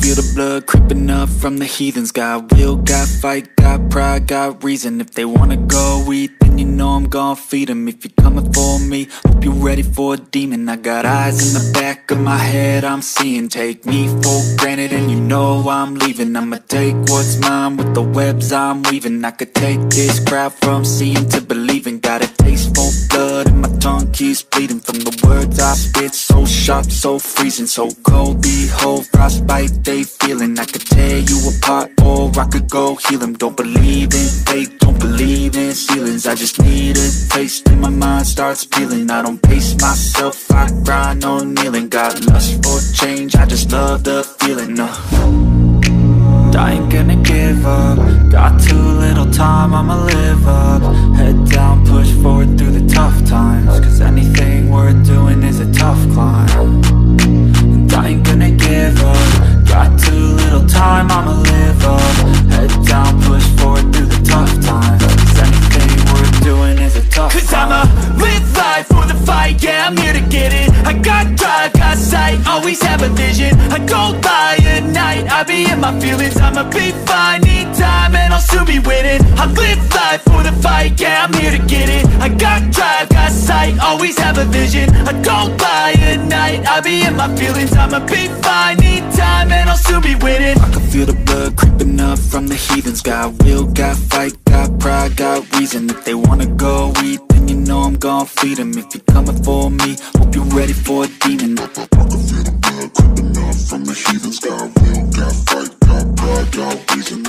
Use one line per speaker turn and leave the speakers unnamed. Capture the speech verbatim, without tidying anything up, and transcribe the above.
feel the blood creeping up from the heathens. Got will, got fight, got pride, got reason. If they wanna go eat, then you know I'm gon' feed them. If you're coming for me, hope you're ready for a demon. I got eyes in the back of my head, I'm seeing. Take me for granted and you know I'm leaving. I'ma take what's mine with the webs I'm weaving. I could take this crowd from seeing to believing. Got a taste for blood and my tongue keeps bleeding from the words I spit. So sharp, so freezing, so cold. Behold, frostbite they feeling. I could tear you apart or I could go heal them. Don't believe in fate, don't believe in ceilings. I just need a taste and my mind starts peeling. I don't pace myself, I grind on kneeling. Got lust for change, I just love the feeling. uh. I ain't gonna give up. Got too little time, I'ma live up. Head down, push forward through the tough times. Cause anything worth doing is a tough climb. And I ain't gonna give up. Got too little time, I'ma live up. Head down, push forward through the tough times. Cause anything worth doing is a tough climb. Cause I'ma live life for the fight, yeah, I'm here to get it. I got drive, got sight, always have a vision. I go by at night, I be in my feelings. I'ma be fine, need time, and I'll soon be winning. I live life for the fight, yeah, I'm here to get it. I got drive, got sight, always have a vision. I go by at night, I be in my feelings. I'ma be fine, need time, and I'll soon be winning. I can feel the blood creeping up from the heathens. Got will, got fight, got pride, got reason. If they wanna go eat, then you know I'm gon' feed them. If you're coming for me, hope you're ready for a demon. I can feel the blood creeping up from the heathens. Got will, got fight, got pride, got reason.